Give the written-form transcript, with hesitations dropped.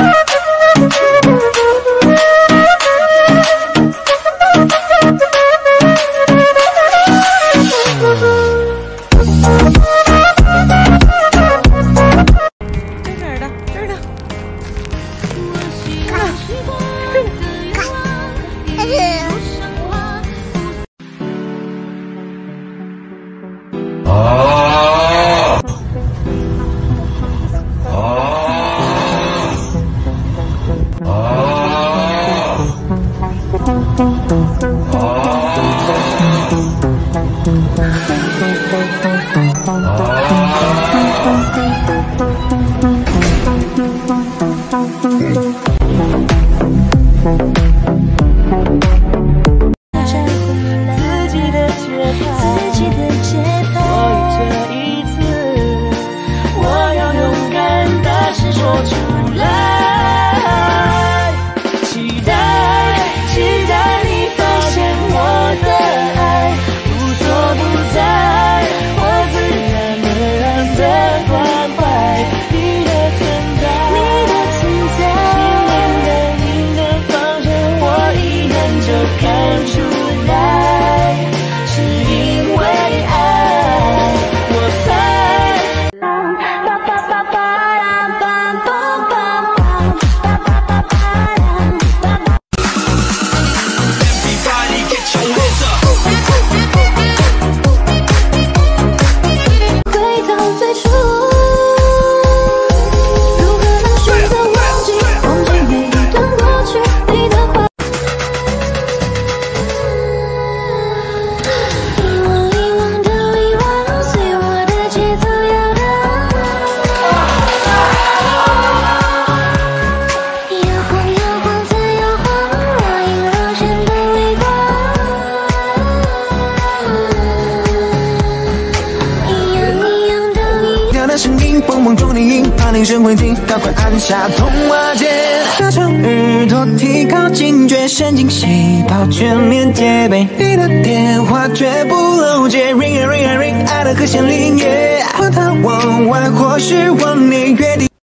梦中的影，怕铃声会停，赶快按下通话键。加长耳朵，提高警觉，神经细胞全面戒备。你的电话绝不漏接 ，ring a ring a ring， 爱的和弦铃，yeah， 或它往外，或是往内约定。